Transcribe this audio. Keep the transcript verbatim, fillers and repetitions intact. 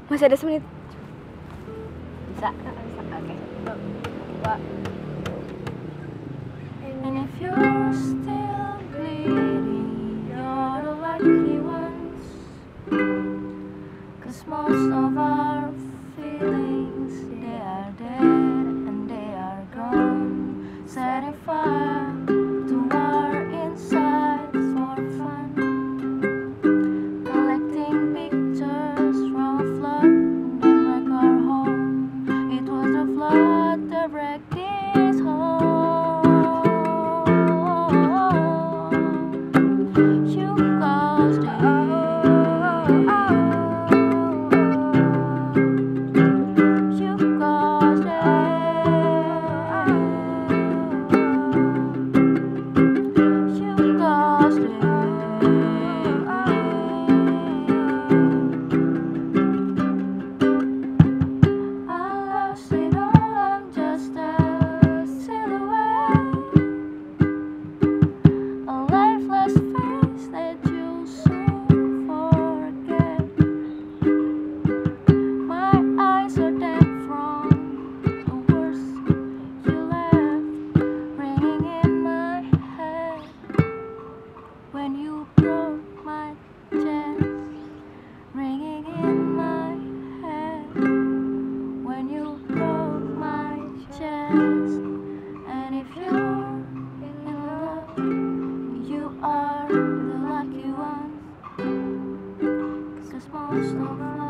Masih ada semenit. Bisa? Bisa. Oke. Satu, dua. And if you're still bleeding, you're the lucky ones. 'Cause most of our feelings, they are dead and they are gone. Setting fire to our insides for fun. Collecting pictures from a flood that wrecked our home. It was the flood that wrecked this home. You caused it. You caused it. You caused it. When you broke my chest, ringing in my head. When you broke my chest, and if you're in love, you are the lucky one. 'Cause most of